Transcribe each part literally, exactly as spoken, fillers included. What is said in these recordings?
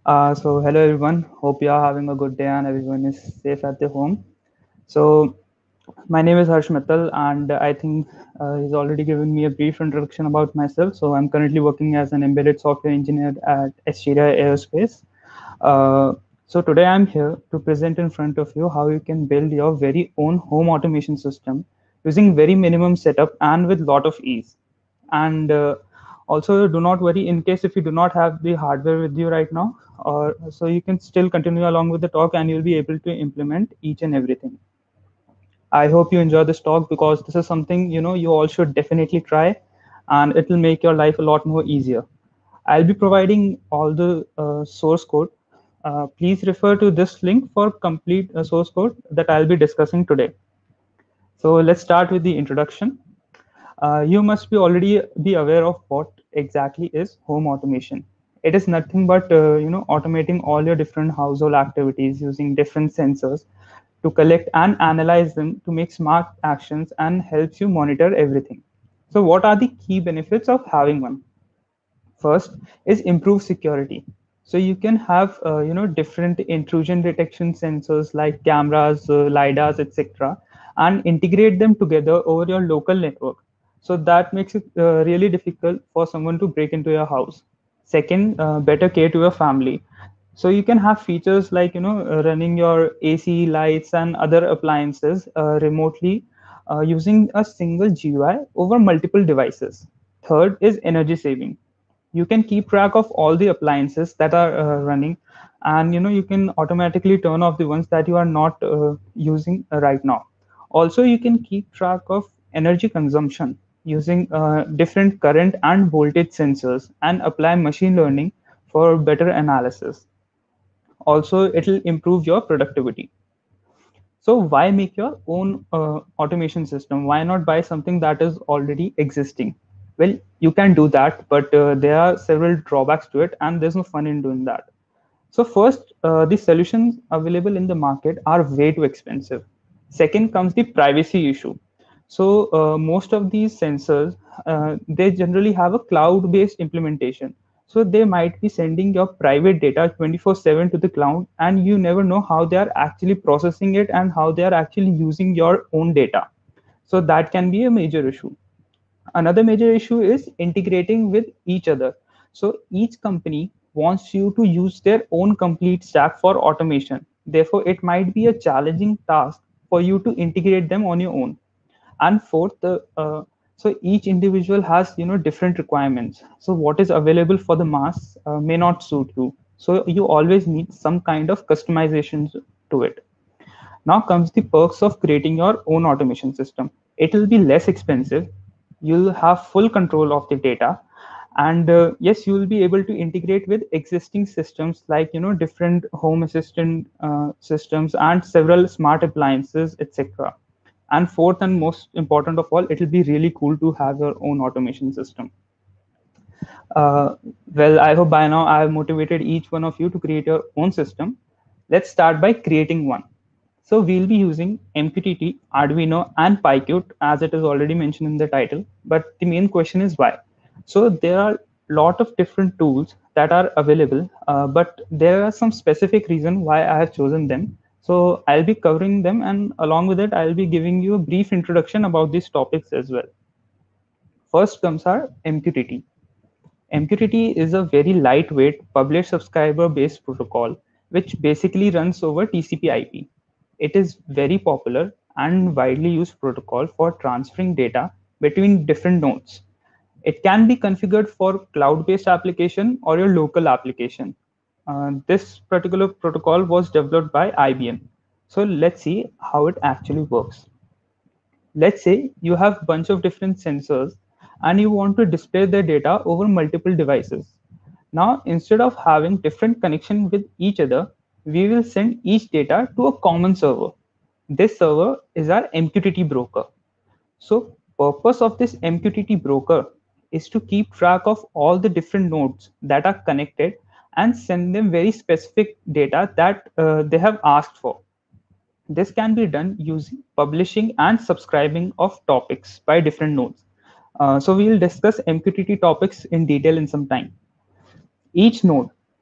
Uh, so hello everyone. Hope you are having a good day and everyone is safe at their home. So my name is Harsh Mittal, and I think uh, he's already given me a brief introduction about myself. So I'm currently working as an embedded software engineer at Asteria Aerospace. Uh, so today I'm here to present in front of you how you can build your very own home automation system using very minimum setup and with lot of ease. And uh, also do not worry in case if you do not have the hardware with you right now, or so you can still continue along with the talk and you'll be able to implement each and everything. I hope you enjoy this talk because this is something you know you all should definitely try, and it will make your life a lot more easier. I'll be providing all the uh, source code. Uh, please refer to this link for complete uh, source code that I'll be discussing today. So let's start with the introduction. Uh, you must be already be aware of what exactly is home automation. It is nothing but uh, you know automating all your different household activities using different sensors to collect and analyze them to make smart actions and helps you monitor everything. So what are the key benefits of having one? First is improved security. So you can have uh, you know different intrusion detection sensors like cameras, uh, lidars, etc., and integrate them together over your local network. So that makes it uh, really difficult for someone to break into your house. Second, uh, better care to your family. So you can have features like you know uh, running your A C, lights, and other appliances uh, remotely uh, using a single G U I over multiple devices. Third is energy saving. You can keep track of all the appliances that are uh, running, and you know you can automatically turn off the ones that you are not uh, using uh, right now. Also, you can keep track of energy consumption using uh, different current and voltage sensors and apply machine learning for better analysis. Also, it will improve your productivity. So why make your own uh, automation system? Why not buy something that is already existing? Well, you can do that, but uh, there are several drawbacks to it, and there's no fun in doing that. So first, uh, the solutions available in the market are way too expensive. Second comes the privacy issue. So uh, most of these sensors, uh, they generally have a cloud-based implementation. So they might be sending your private data twenty-four seven to the cloud, and you never know how they are actually processing it and how they are actually using your own data. So that can be a major issue. Another major issue is integrating with each other. So each company wants you to use their own complete stack for automation. Therefore, it might be a challenging task for you to integrate them on your own. And fourth, the uh, so each individual has you know different requirements. So what is available for the mass uh, may not suit you. So you always need some kind of customizations to it. Now comes the perks of creating your own automation system. It will be less expensive. You'll have full control of the data, and uh, yes, you will be able to integrate with existing systems like you know different home assistant uh, systems and several smart appliances, et cetera. And fourth and most important of all, it will be really cool to have your own automation system. Uh, well, I hope by now I have motivated each one of you to create your own system. Let's start by creating one. So we'll be using M Q T T, Arduino, and PyQt as it is already mentioned in the title. But the main question is why. So there are a lot of different tools that are available, uh, but there are some specific reason why I have chosen them. So I'll be covering them, and along with it, I'll be giving you a brief introduction about these topics as well. First comes our M Q T T. M Q T T is a very lightweight publish subscriber based protocol which basically runs over T C P/I P. It is very popular and widely used protocol for transferring data between different nodes. It can be configured for cloud-based application or your local application. Uh, this particular protocol was developed by I B M. So let's see how it actually works. Let's say you have a bunch of different sensors and you want to display their data over multiple devices. Now, instead of having different connection with each other, we will send each data to a common server. This server is our M Q T T broker. So purpose of this M Q T T broker is to keep track of all the different nodes that are connected and send them very specific data that uh, they have asked for. This can be done using publishing and subscribing of topics by different nodes. Uh, so we will discuss M Q T T topics in detail in some time. Each node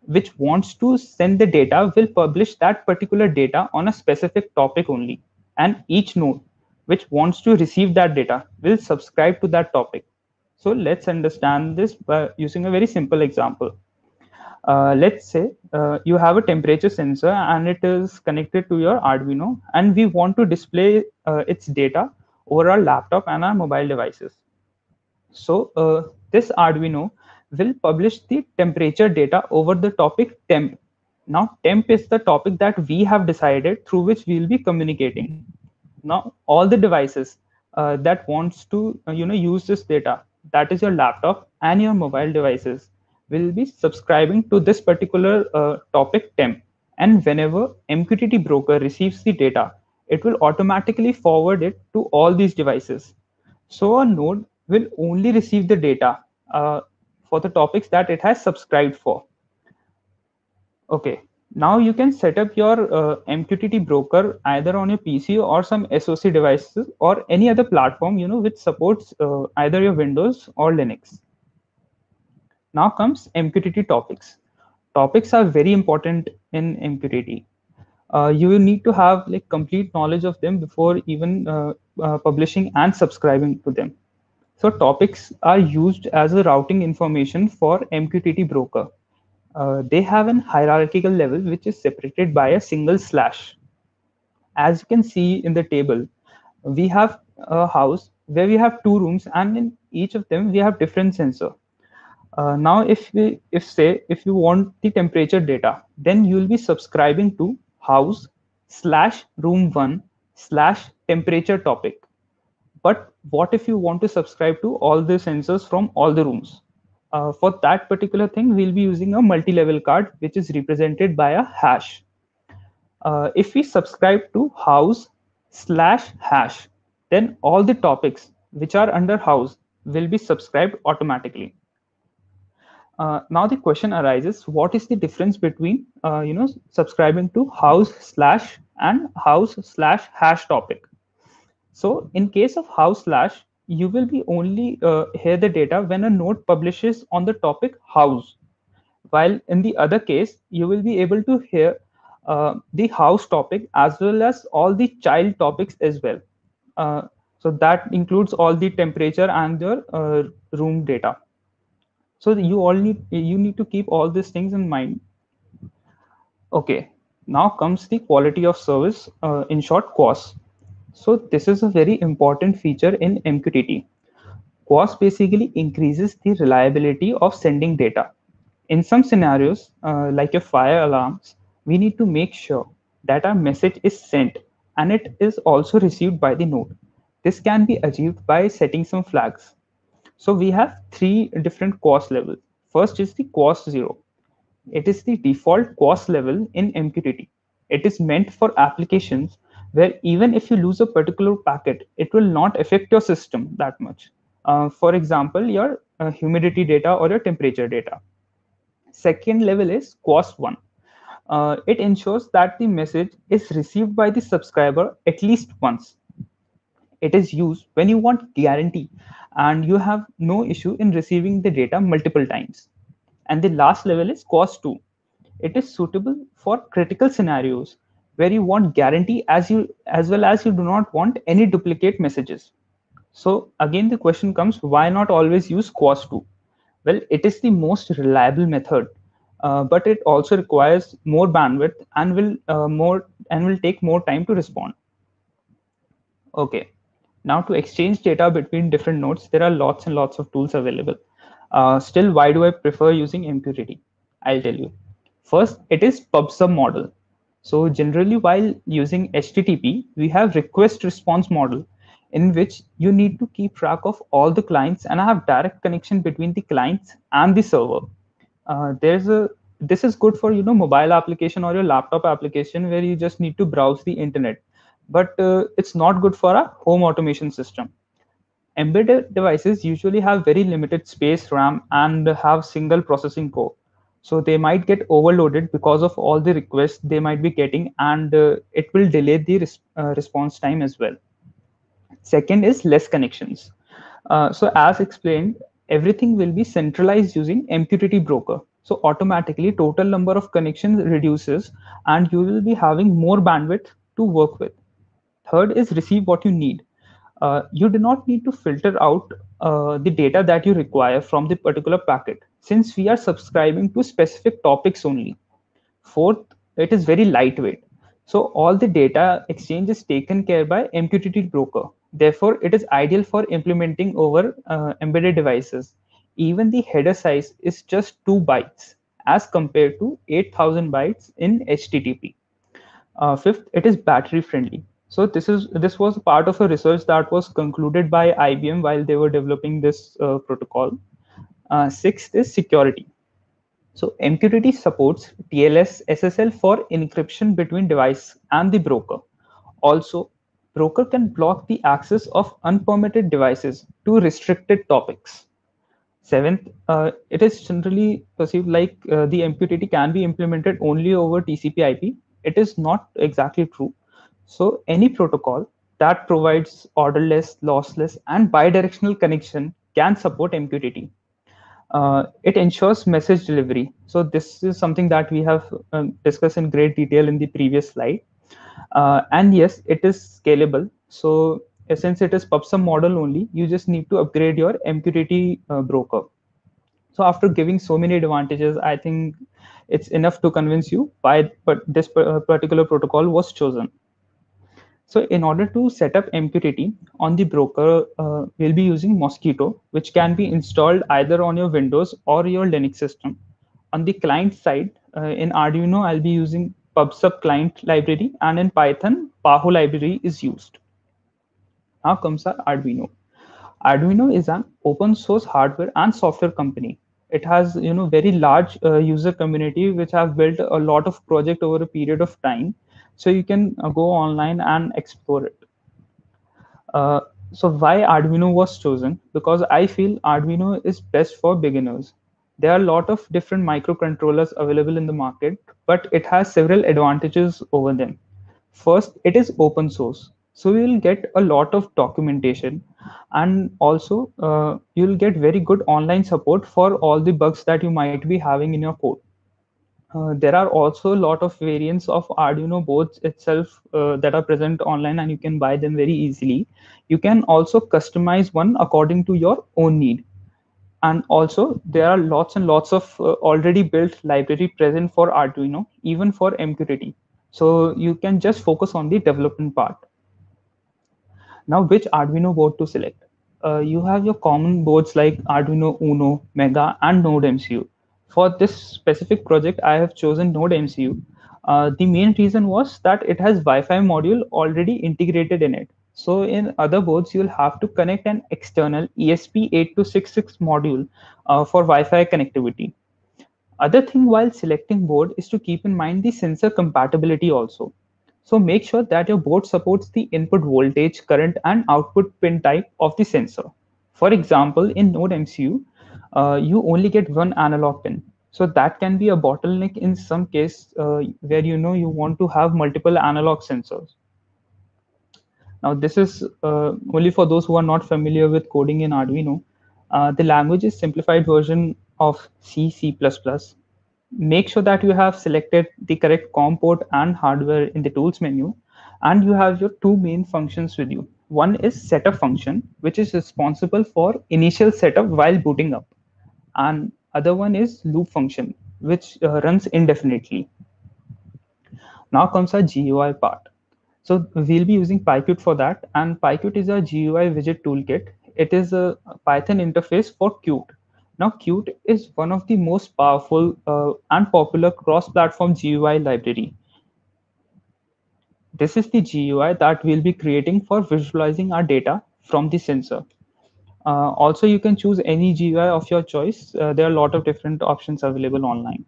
which wants to send the data will publish that particular data on a specific topic only. And each node which wants to receive that data will subscribe to that topic. So let's understand this by using a very simple example. Uh, let's say uh, you have a temperature sensor and it is connected to your Arduino, and we want to display uh, its data over our laptop and our mobile devices. So uh, this Arduino will publish the temperature data over the topic temp. Now temp is the topic that we have decided through which we will be communicating. Now all the devices uh, that wants to uh, you know use this data, that is your laptop and your mobile devices, will be subscribing to this particular uh, topic temp. And whenever M Q T T broker receives the data, it will automatically forward it to all these devices. So a node will only receive the data uh, for the topics that it has subscribed for. Okay, now you can set up your uh, M Q T T broker either on your P C or some S O C devices or any other platform, you know, which supports uh, either your Windows or Linux. Now comes M Q T T topics. Topics are very important in M Q T T. Uh, you will need to have like complete knowledge of them before even uh, uh, publishing and subscribing to them. So topics are used as a routing information for M Q T T broker. Uh, they have an hierarchical level which is separated by a single slash. As you can see in the table, we have a house where we have two rooms, and in each of them we have different sensor. Uh, now, if we if say if you want the temperature data, then you will be subscribing to house slash room one slash temperature topic. But what if you want to subscribe to all the sensors from all the rooms? Uh, for that particular thing, we'll be using a multi-level card, which is represented by a hash. Uh, if we subscribe to house slash hash, then all the topics which are under house will be subscribed automatically. Uh, now the question arises: what is the difference between uh, you know subscribing to house slash and house slash hash topic? So in case of house slash, you will be only uh, hear the data when a node publishes on the topic house, while in the other case, you will be able to hear uh, the house topic as well as all the child topics as well. Uh, so that includes all the temperature and your uh, room data. So you all need you need to keep all these things in mind. Okay, now comes the quality of service, uh, in short, Q o S. So this is a very important feature in M Q T T. Q o S basically increases the reliability of sending data. In some scenarios, uh, like your fire alarms, we need to make sure that our message is sent and it is also received by the node. This can be achieved by setting some flags. So we have three different Q o S levels. First is the Q o S zero. It is the default Q o S level in M Q T T. It is meant for applications where even if you lose a particular packet, it will not affect your system that much. Uh, for example, your uh, humidity data or your temperature data. Second level is Q o S one. Uh, it ensures that the message is received by the subscriber at least once. It is used when you want guarantee and you have no issue in receiving the data multiple times. And the last level is Q o S two. It is suitable for critical scenarios where you want guarantee as you as well as you do not want any duplicate messages. So again, the question comes: why not always use Q o S two? Well, it is the most reliable method, uh, but it also requires more bandwidth and will uh, more and will take more time to respond. Okay, now to exchange data between different nodes, there are lots and lots of tools available. Uh, still, why do I prefer using M Q T T? I'll tell you. First, it is pub/sub model. So generally, while using H T T P, we have request response model in which you need to keep track of all the clients and have direct connection between the clients and the server. Uh, there's a this is good for you know mobile application or your laptop application where you just need to browse the internet, but uh, it's not good for a home automation system. Embedded devices usually have very limited space, RAM, and have single processing core. So they might get overloaded because of all the requests they might be getting, and uh, it will delay the res uh, response time as well. Second is less connections. Uh, so as explained, everything will be centralized using M Q T T broker. So automatically total number of connections reduces and you will be having more bandwidth to work with. Third is receive what you need. Uh, you do not need to filter out uh, the data that you require from the particular packet, since we are subscribing to specific topics only. Fourth, it is very lightweight. So all the data exchange is taken care by M Q T T broker. Therefore, it is ideal for implementing over uh, embedded devices. Even the header size is just two bytes as compared to eight thousand bytes in H T T P. Uh, fifth, it is battery friendly. So this is this was part of a research that was concluded by I B M while they were developing this uh, protocol. Uh, sixth is security. So M Q T T supports T L S S S L for encryption between device and the broker. Also, broker can block the access of unpermitted devices to restricted topics. Seventh, uh, it is generally perceived like uh, the M Q T T can be implemented only over T C P I P. It is not exactly true. So any protocol that provides orderless, lossless, and bidirectional connection can support M Q T T. Uh, it ensures message delivery. So this is something that we have um, discussed in great detail in the previous slide. Uh, and yes, it is scalable. So uh, since it is PubSub model only, you just need to upgrade your M Q T T uh, broker. So after giving so many advantages, I think it's enough to convince you why but this particular protocol was chosen. So in order to set up M Q T T on the broker, uh, we'll be using Mosquitto, which can be installed either on your Windows or your Linux system. On the client side, uh, in Arduino, I'll be using PubSub client library, and in Python, Paho library is used. Now comes our Arduino. Arduino is an open source hardware and software company. It has, you know, very large uh, user community which have built a lot of project over a period of time. So you can uh, go online and explore it. Uh, so why Arduino was chosen? Because I feel Arduino is best for beginners. There are a lot of different microcontrollers available in the market, but it has several advantages over them. First, it is open source. So you'll get a lot of documentation, and also uh, you'll get very good online support for all the bugs that you might be having in your code. Uh, there are also a lot of variants of Arduino boards itself uh, that are present online, and you can buy them very easily. You can also customize one according to your own need. And also, there are lots and lots of uh, already built library present for Arduino, even for M Q T T. So you can just focus on the development part. Now, which Arduino board to select? Uh, you have your common boards like Arduino Uno, Mega, and Node M C U. For this specific project, I have chosen Node M C U. Uh, the main reason was that it has Wi-Fi module already integrated in it. So in other boards, you'll have to connect an external E S P eight two six six module uh, for Wi-Fi connectivity. Other thing while selecting board is to keep in mind the sensor compatibility also. So make sure that your board supports the input voltage, current, and output pin type of the sensor. For example, in Node M C U, uh, you only get one analog pin. So that can be a bottleneck in some case uh, where you know you want to have multiple analog sensors. Now, this is uh, only for those who are not familiar with coding in Arduino. Uh, the language is simplified version of C, C++. Make sure that you have selected the correct COM port and hardware in the tools menu, and you have your two main functions with you. One is setup function, which is responsible for initial setup while booting up, and other one is loop function, which uh, runs indefinitely. Now comes our G U I part. So we'll be using PyQt for that, and PyQt is a G U I widget toolkit. It is a Python interface for Qt. Now, Qt is one of the most powerful uh, and popular cross-platform G U I library. This is the G U I that we'll be creating for visualizing our data from the sensor. Uh, also, you can choose any G U I of your choice. Uh, there are a lot of different options available online.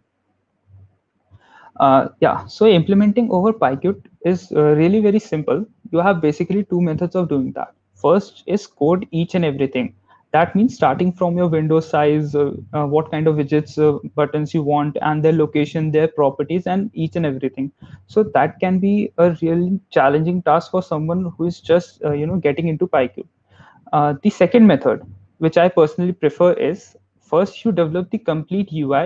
Uh, yeah, so implementing over PyQt is uh, really very simple. You have basically two methods of doing that. First is code each and everything. That means starting from your window size, uh, uh, what kind of widgets, uh, buttons you want, and their location, their properties, and each and everything. So that can be a really challenging task for someone who is just uh, you know getting into PyQt. Uh, the second method, which I personally prefer, is first you develop the complete U I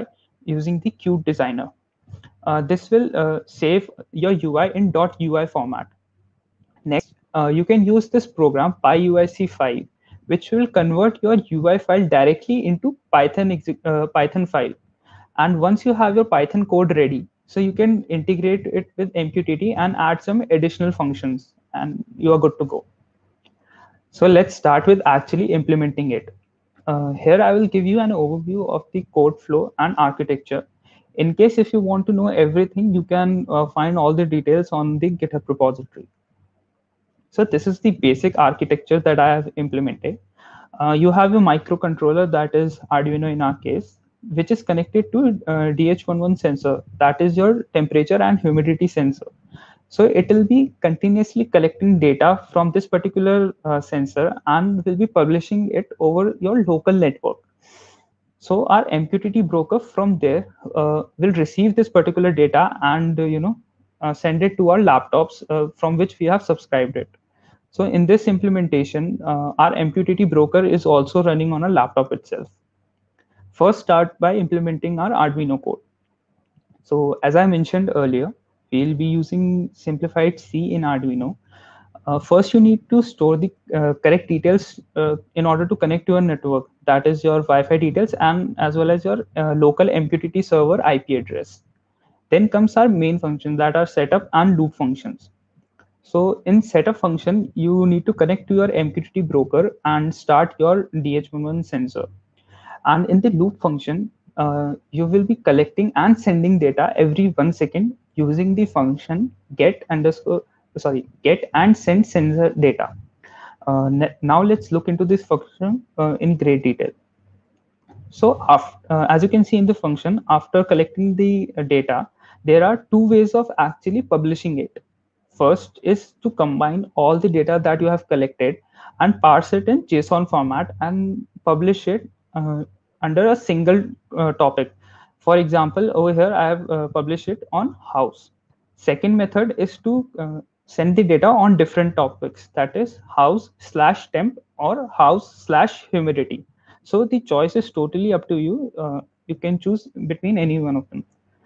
using the Qt Designer. Uh, this will uh, save your U I in .ui format. Next, uh, you can use this program PyUIC five, which will convert your U I file directly into Python exec- uh, Python file. And once you have your Python code ready, so you can integrate it with M Q T T and add some additional functions, and you are good to go. So let's start with actually implementing it. Uh, here I will give you an overview of the code flow and architecture. In case if you want to know everything, you can uh, find all the details on the GitHub repository. So this is the basic architecture that I have implemented. Uh, you have a microcontroller, that is Arduino in our case, which is connected to uh, D H eleven sensor, that is your temperature and humidity sensor. So it will be continuously collecting data from this particular uh, sensor and will be publishing it over your local network. So our M Q T T broker from there uh, will receive this particular data and uh, you know uh, send it to our laptops uh, from which we have subscribed it. So in this implementation, uh, our M Q T T broker is also running on a laptop itself. First, start by implementing our Arduino code. So as I mentioned earlier, we'll be using simplified C in Arduino. Uh, first, you need to store the uh, correct details uh, in order to connect to your network. That is your Wi-Fi details and as well as your uh, local M Q T T server I P address. Then comes our main functions, that are setup and loop functions. So in setup function, you need to connect to your M Q T T broker and start your D H eleven sensor. And in the loop function, uh, you will be collecting and sending data every one second using the function get underscore sorry get and send sensor data. Uh, now let's look into this function uh, in great detail. So after, uh, as you can see in the function, after collecting the uh, data, there are two ways of actually publishing it. First is to combine all the data that you have collected and parse it in JSON format and publish it uh, under a single uh, topic. For example, over here, I have uh, published it on house. Second method is to uh, send the data on different topics, that is house slash temp or house slash humidity. So the choice is totally up to you. Uh, you can choose between any one of them.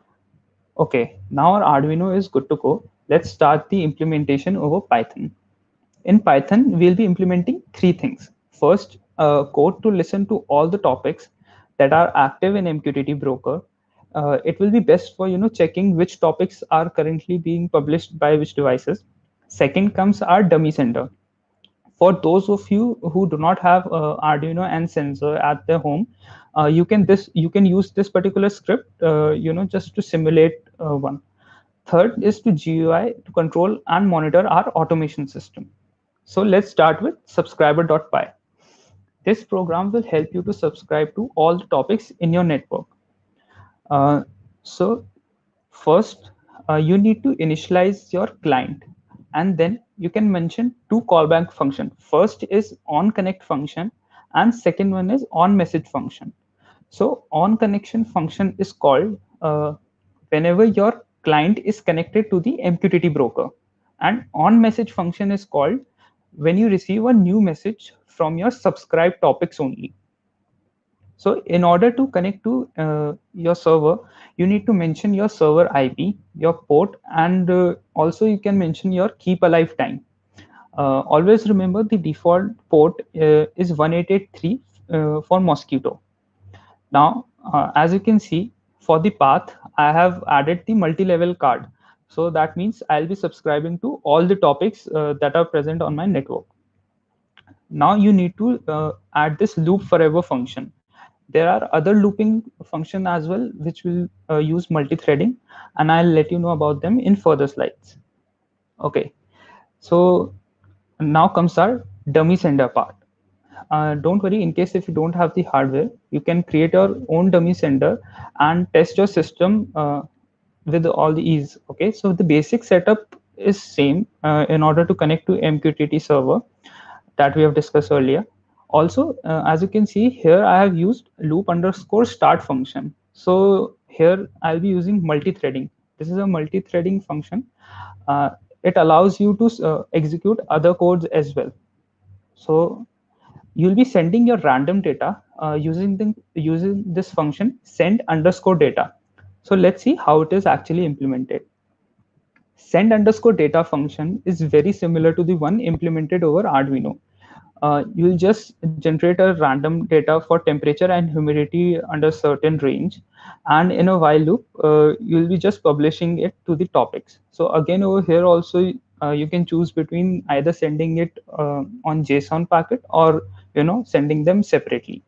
Okay, now our Arduino is good to go. Let's start the implementation over Python. In Python, we'll be implementing three things. First, uh, code to listen to all the topics that are active in M Q T T broker. Uh, it will be best for you know checking which topics are currently being published by which devices. Second comes our dummy sender. For those of you who do not have uh, Arduino and sensor at their home, uh, you can this you can use this particular script uh, you know just to simulate uh, one. Third is to G U I to control and monitor our automation system. So let's start with subscriber.py. This program will help you to subscribe to all the topics in your network. Uh, so first, uh, you need to initialize your client, and then you can mention two callback function. First is on connect function, and second one is on message function. So on connection function is called uh, whenever your client is connected to the M Q T T broker, and on message function is called when you receive a new message from your subscribed topics only. So in order to connect to uh, your server, you need to mention your server I P, your port, and uh, also you can mention your keep alive time. Uh, always remember the default port uh, is one eight eight three uh, for Mosquito. Now, uh, as you can see, for the path, I have added the multi-level card. So that means I'll be subscribing to all the topics uh, that are present on my network. Now you need to uh, add this loop forever function. There are other looping function as well, which will uh, use multi-threading, and I'll let you know about them in further slides. Okay, so now comes our dummy sender part. Uh, don't worry, in case if you don't have the hardware, you can create your own dummy sender and test your system uh, with all the ease. Okay, so the basic setup is same uh, in order to connect to M Q T T server that we have discussed earlier. Also, uh, as you can see here, I have used loop underscore start function. So here I'll be using multi-threading. This is a multi-threading function. Uh, it allows you to uh, execute other codes as well. So you'll be sending your random data uh, using the, using this function send underscore data. So let's see how it is actually implemented. Send underscore data function is very similar to the one implemented over Arduino. Uh, you'll just generate a random data for temperature and humidity under certain range, and in a while loop uh, you'll be just publishing it to the topics. So again, over here also uh, you can choose between either sending it uh, on JSON packet, or you know sending them separately.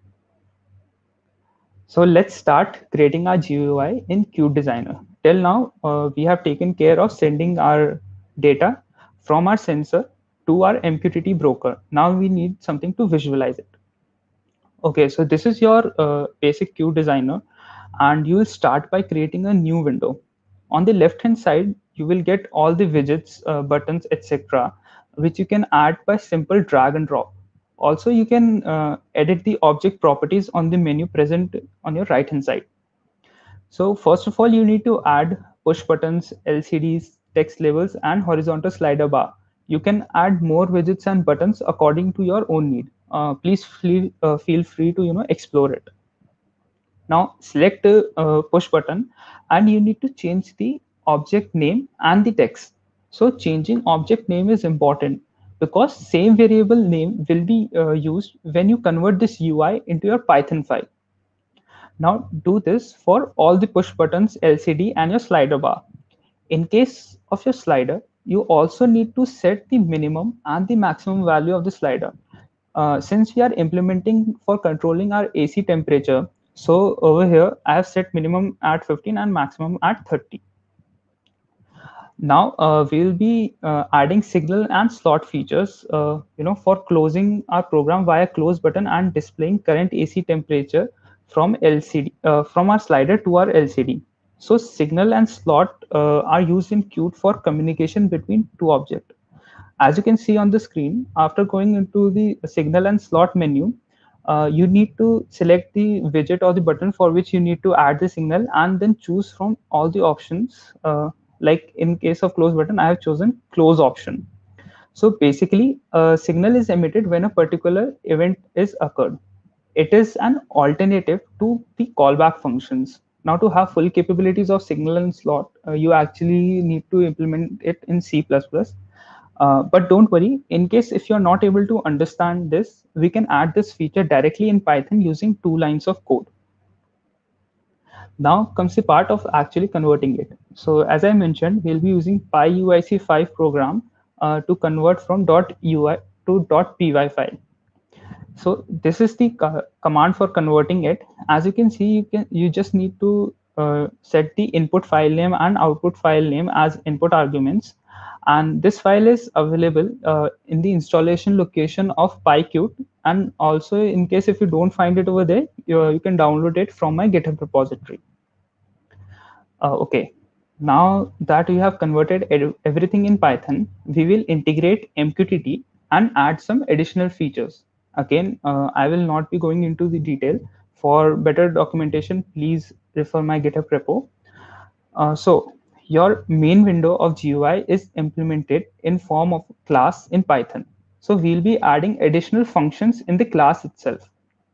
So let's start creating our G U I in Qt Designer. Till now, uh, we have taken care of sending our data from our sensor to our M Q T T broker. Now we need something to visualize it. Okay, so this is your uh, basic Qt Designer, and you will start by creating a new window. On the left hand side, you will get all the widgets, uh, buttons, et cetera, which you can add by simple drag and drop. Also, you can uh, edit the object properties on the menu present on your right hand side. So first of all, you need to add push buttons, L C Ds, text labels, and horizontal slider bar. You can add more widgets and buttons according to your own need. Uh, please feel, uh, feel free to you know explore it. Now select the uh, push button, and you need to change the object name and the text. So changing object name is important because same variable name will be uh, used when you convert this U I into your Python file. Now do this for all the push buttons, L C D, and your slider bar. In case of your slider, you also need to set the minimum and the maximum value of the slider. Uh, since we are implementing for controlling our A C temperature, so over here I have set minimum at fifteen and maximum at thirty. Now uh, we'll be uh, adding signal and slot features, uh, you know, for closing our program via close button and displaying current A C temperature from L C D uh, from our slider to our L C D. So signal and slot uh, are used in Qt for communication between two objects. As you can see on the screen, after going into the signal and slot menu, uh, you need to select the widget or the button for which you need to add the signal, and then choose from all the options. Uh, like in case of close button, I have chosen close option. So basically, a signal is emitted when a particular event is occurred. It is an alternative to the callback functions. Now, to have full capabilities of signal and slot, uh, you actually need to implement it in C plus plus. Uh, but don't worry, in case if you're not able to understand this, we can add this feature directly in Python using two lines of code. Now comes the part of actually converting it. So as I mentioned, we'll be using PyUIC five program uh, to convert from .ui to .py file. So this is the co command for converting it. As you can see, you can you just need to uh, set the input file name and output file name as input arguments, and this file is available uh, in the installation location of PyQt. And also, in case if you don't find it over there, you, you can download it from my GitHub repository. Uh, okay, now that we have converted everything in Python, we will integrate M Q T T and add some additional features. Again, uh, I will not be going into the detail. For better documentation, please refer my GitHub repo. Uh, so your main window of G U I is implemented in form of class in Python. So we'll be adding additional functions in the class itself.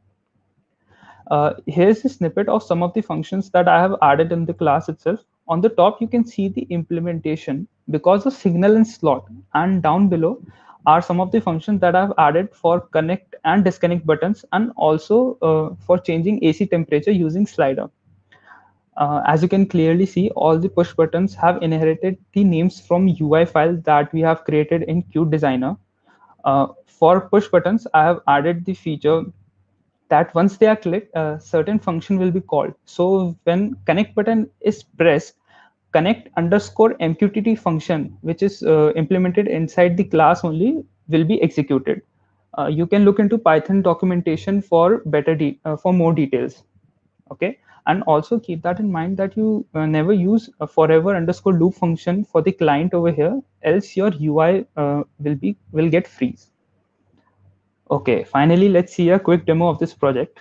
Uh, here's a snippet of some of the functions that I have added in the class itself. On the top, you can see the implementation because of signal and slot, and down below are some of the functions that I've added for connect and disconnect buttons, and also uh, for changing A C temperature using slider. Uh, as you can clearly see, all the push buttons have inherited the names from U I file that we have created in Qt Designer. Uh, for push buttons, I have added the feature that once they are clicked, a certain function will be called. So when connect button is pressed, connect underscore M Q T T function, which is uh, implemented inside the class only, will be executed. Uh, you can look into Python documentation for better de uh, for more details. Okay, and also keep that in mind that you uh, never use a forever underscore loop function for the client over here, else your U I uh, will be will get freeze. Okay, finally, let's see a quick demo of this project.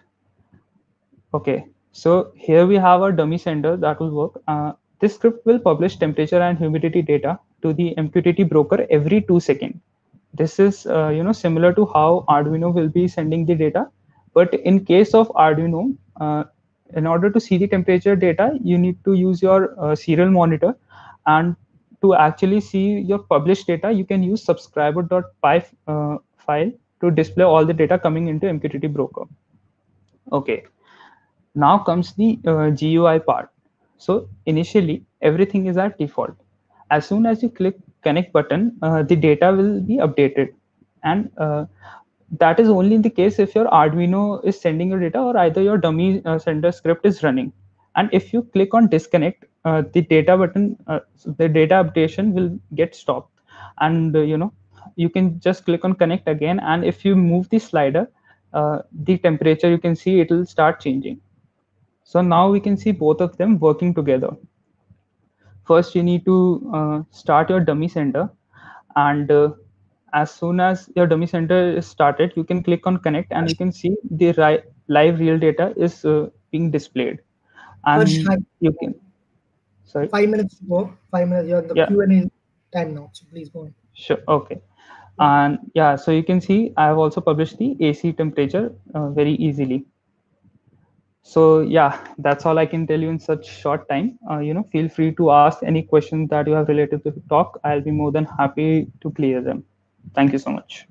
Okay, so here we have our dummy sender that will work. Uh, this script will publish temperature and humidity data to the M Q T T broker every two seconds. This is uh, you know similar to how Arduino will be sending the data, but in case of Arduino, uh, in order to see the temperature data, you need to use your uh, serial monitor, and to actually see your published data, you can use subscriber.py uh, file to display all the data coming into M Q T T broker. Okay, now comes the uh, G U I part. So initially, everything is at default. As soon as you click connect button, uh, the data will be updated. And uh, that is only in the case if your Arduino is sending your data or either your dummy uh, sender script is running. And if you click on disconnect, uh, the data button, uh, the data updation will get stopped. And uh, you know, you can just click on connect again. And if you move the slider, uh, the temperature, you can see it will start changing. So now we can see both of them working together. First, you need to uh, start your dummy center, and uh, as soon as your dummy center is started, you can click on connect, and you can see the ri- live real data is uh, being displayed. Harsh, And hi. you can, sorry, Five minutes to go. Five minutes. You're the yeah, Q and A time now, so please go on. sure, okay. Yeah. And yeah, so you can see I have also published the A C temperature uh, very easily. So yeah, that's all I can tell you in such short time. Uh, you know, feel free to ask any questions that you have related to the talk. I'll be more than happy to clear them. Thank you so much.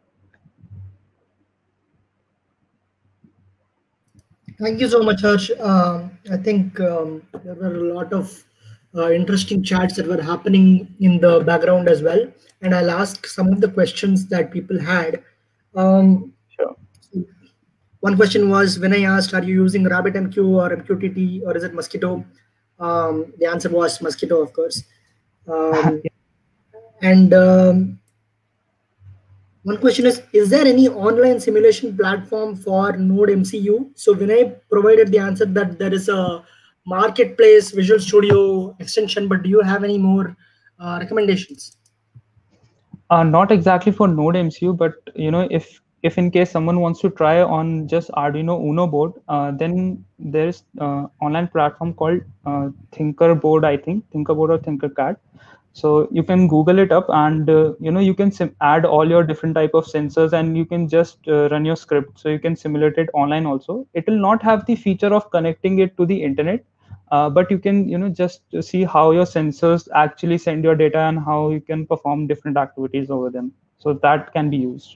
Thank you so much, Harsh. Um, I think um, there were a lot of uh, interesting chats that were happening in the background as well, and I'll ask some of the questions that people had. Um, Sure. One question was, when I asked, are you using RabbitMQ or M Q T T or is it Mosquitto? Um, the answer was Mosquitto, of course. Um, and um, one question is, is there any online simulation platform for Node M C U? So Vinay provided the answer that there is a marketplace Visual Studio extension, but do you have any more uh, recommendations? Uh, not exactly for Node M C U, but you know, if if in case someone wants to try on just Arduino Uno board, uh, then there's uh, online platform called uh, Thinkerboard, I think Thinkerboard or Thinkercad. So you can Google it up, and uh, you know, you can sim- add all your different type of sensors, and you can just uh, run your script. So you can simulate it online also. It will not have the feature of connecting it to the internet, uh, but you can, you know, just see how your sensors actually send your data and how you can perform different activities over them. So that can be used.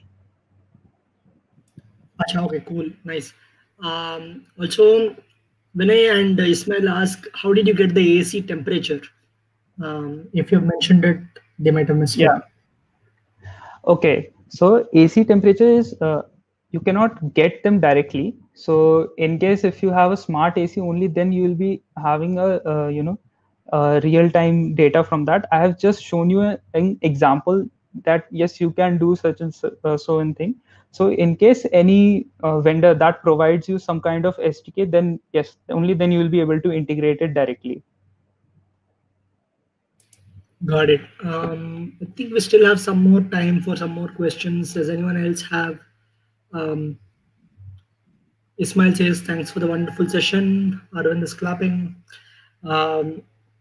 Acha, okay, cool, nice. Um, also, Vinay and Ismail ask, how did you get the A C temperature? Um, if you've mentioned it, they might have missed it. Yeah. Okay. So A C temperature is uh, you cannot get them directly. So in case if you have a smart A C only, then you will be having a uh, you know uh, real time data from that. I have just shown you a- an example that yes, you can do such and so, uh, so and thing. So in case any uh, vendor that provides you some kind of S D K, then yes, only then you will be able to integrate it directly. Got it. Um, I think we still have some more time for some more questions. Does anyone else have? Um, Ismail says, thanks for the wonderful session. Arvind is clapping. Um,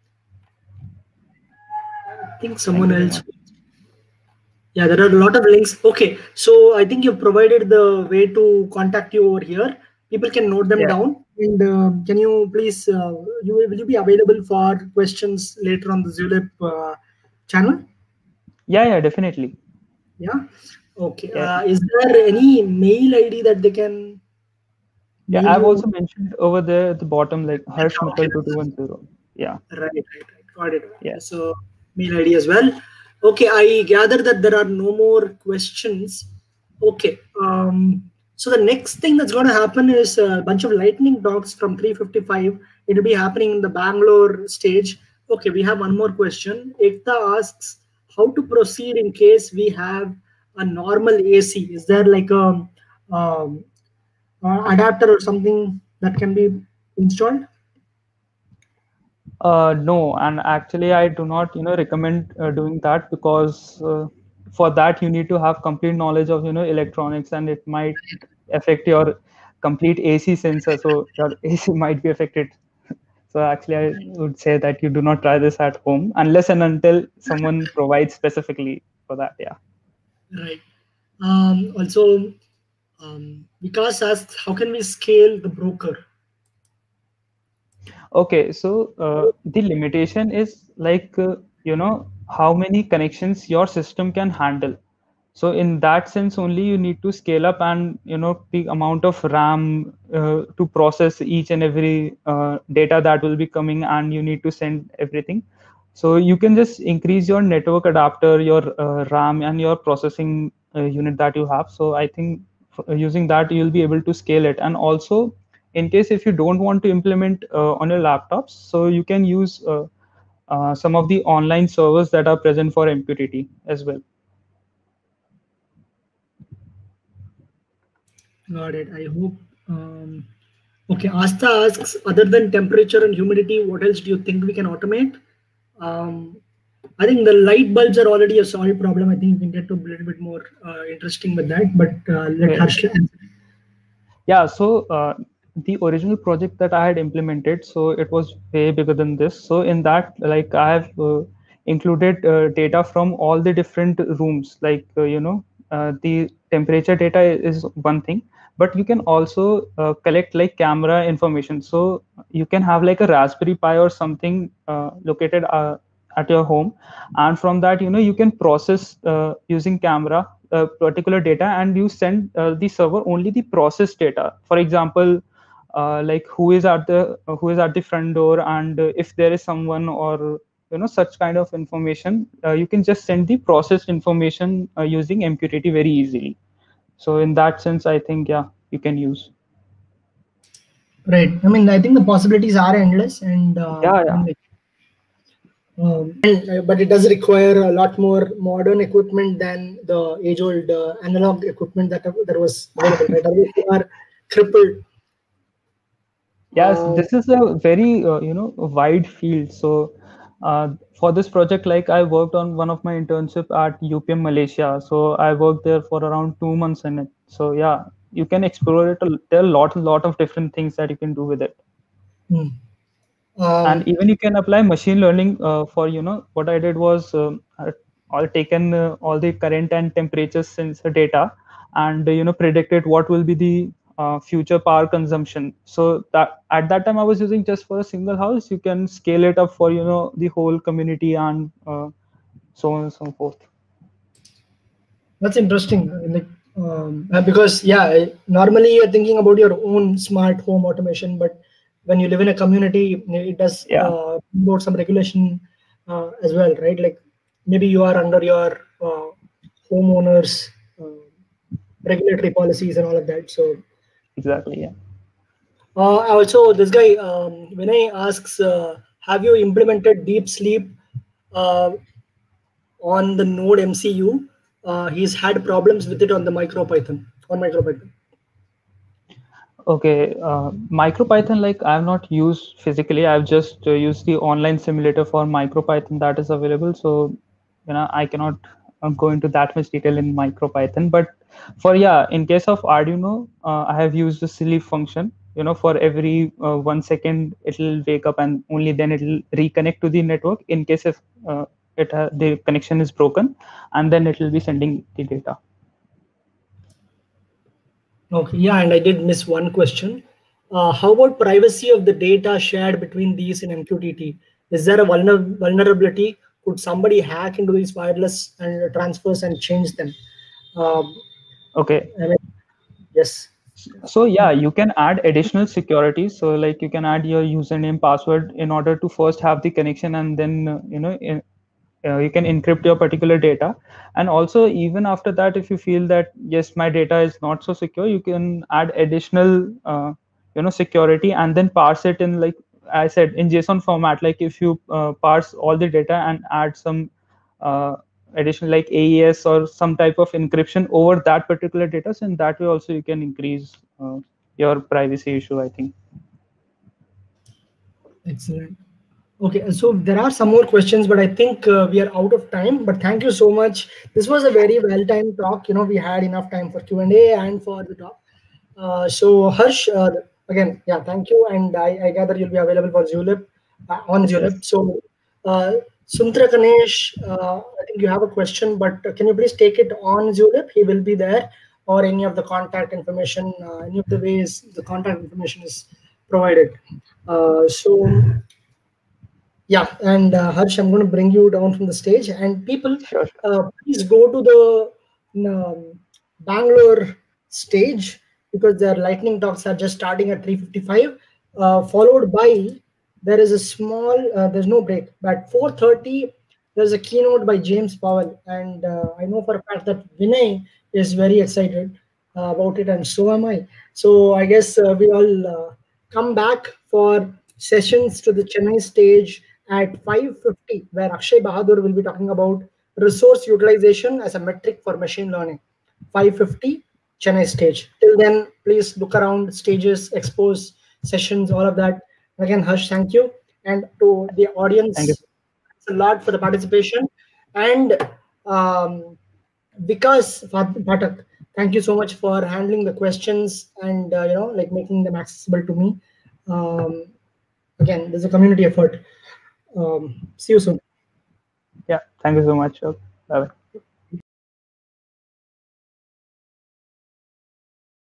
I think Thank someone you so else. much. Yeah, there are a lot of links. Okay, so I think you've provided the way to contact you over here. People can note them Yeah. down. And uh, can you please, uh, you will you be available for questions later on the Zulip uh, channel? Yeah. Yeah. Definitely. Yeah. Okay. Yeah. Uh, is there any mail I D that they can Yeah, mail I've you? also mentioned over there at the bottom, like Harsh Okay, Mittal two two that's one zero. Yeah, right, right, right. Got it. yeah. So mail I D as well. Okay, I gather that there are no more questions. Okay. Um, so the next thing that's going to happen is a bunch of lightning talks from three fifty-five. It will be happening in the Bangalore stage. Okay, we have one more question. Ekta asks how to proceed in case we have a normal A C. Is there like a um, uh, adapter or something that can be installed? Uh, no, and actually, I do not, you know, recommend uh, doing that because uh, for that you need to have complete knowledge of, you know, electronics, and it might affect your complete A C sensor. So your A C might be affected. So actually, I would say that you do not try this at home unless and until someone provides specifically for that. Yeah. Right. Um, also, um, Vikas asked, how can we scale the broker? Okay, so uh, the limitation is like uh, you know how many connections your system can handle. So in that sense only you need to scale up, and you know the amount of RAM uh, to process each and every uh, data that will be coming, and you need to send everything. So you can just increase your network adapter, your uh, RAM, and your processing uh, unit that you have. So I think f- using that you'll be able to scale it. And also, in case if you don't want to implement uh, on your laptops, so you can use uh, uh, some of the online servers that are present for M Q T T as well. Got it. I hope. Um, okay, Asta asks, other than temperature and humidity, what else do you think we can automate? Um, I think the light bulbs are already a solved problem. I think we can get to a little bit more uh, interesting with that, but uh, let Okay. Harsh answer. Yeah, so uh, the original project that I had implemented, so it was way bigger than this. So in that, like I have uh, included uh, data from all the different rooms, like uh, you know, uh, the temperature data is one thing, but you can also uh, collect like camera information. So you can have like a Raspberry Pi or something uh, located uh, at your home, and from that, you know, you can process uh, using camera uh, particular data, and you send uh, the server only the processed data. For example, uh, like who is at the uh, who is at the front door, and uh, if there is someone, or you know, such kind of information, uh, you can just send the processed information uh, using M Q T T very easily. So in that sense, I think, yeah, you can use. Right. I mean, I think the possibilities are endless, and uh, Yeah, I yeah. mean, like, um, and, uh, but it does require a lot more modern equipment than the age-old uh, analog equipment that that was available. Right? Otherwise, you are crippled. Yes, Uh, this is a very uh, you know a wide field. So uh, for this project, like I worked on one of my internship at U P M Malaysia. So I worked there for around two months in it. So yeah, you can explore it. a- There are a lot, lot of different things that you can do with it, hmm. and um, even you can apply machine learning uh, for, you know, what I did was um, I all taken uh, all the current and temperature sensor data, and uh, you know, predicted what will be the uh, future power consumption. So that at that time I was using just for a single house. You can scale it up for, you know, the whole community, and uh, so on and so forth. That's interesting. uh, Like, um, uh, because yeah, I- normally you're thinking about your own smart home automation, but when you live in a community, it does Yeah, uh, about some regulation uh, as well, right? Like maybe you are under your uh, homeowners uh, regulatory policies and all of that. So exactly. Yeah. uh, also this guy um, Vinay asks, uh, have you implemented deep sleep uh, on the Node M C U? Uh, he's had problems with it on the MicroPython on MicroPython. Okay, uh, MicroPython, like I've not used physically. I've just uh, used the online simulator for MicroPython that is available. So, you know, I cannot uh, go into that much detail in MicroPython. But for, yeah, in case of Arduino, uh, I have used the sleep function. You know, for every uh, one second, it'll wake up, and only then it'll reconnect to the network in case if uh, it ha- the connection is broken, and then it will be sending the data. Okay, yeah, and I did miss one question. Uh, how about privacy of the data shared between these in M Q T T? Is there a vulner- vulnerability? Could somebody hack into these wireless and transfers and change them? Um, Okay. I mean, yes. So yeah, you can add additional security. So like you can add your username, password in order to first have the connection, and then uh, you know in, uh, you can encrypt your particular data. And also, even after that, if you feel that yes, my data is not so secure, you can add additional uh, you know security, and then parse it in, like I said, in JSON format. Like if you uh, parse all the data and add some uh, additional like A E S or some type of encryption over that particular data, so in that way also you can increase uh, your privacy issue, I think. Excellent. Okay, so there are some more questions, but I think uh, we are out of time. But thank you so much. This was a very well-timed talk. You know, we had enough time for Q and A and for the talk. Uh, so Harsh, uh, again, yeah, thank you. And I, I gather you'll be available for Julep uh, on Yes. Julep. So uh, Suntra Ganesh, uh, I think you have a question, but uh, can you please take it on Julep? He will be there, or any of the contact information, uh, any of the ways the contact information is provided. Uh, so yeah, and uh, Harsh, I'm going to bring you down from the stage, and people, Sure, sure. uh, please go to the um, Bangalore stage, because their lightning talks are just starting at three fifty-five, uh, followed by, there is a small, uh, there's no break, but four thirty, there's a keynote by James Powell, and uh, I know for a fact that Vinay is very excited uh, about it, and so am I. So I guess uh, we all uh, come back for sessions to the Chennai stage at five fifty, where Akshay Bahadur will be talking about resource utilization as a metric for machine learning. five fifty, Chennai stage. Till then, please look around, stages, expos, sessions, all of that. Again, Harsh, thank you. And to the audience, Thank you. thanks a lot for the participation. And um, Vikas Bhatak, thank you so much for handling the questions and uh, you know, like making them accessible to me. Um, again, there's a community effort. Um, see you soon. Yeah, thank you so much. Bye bye.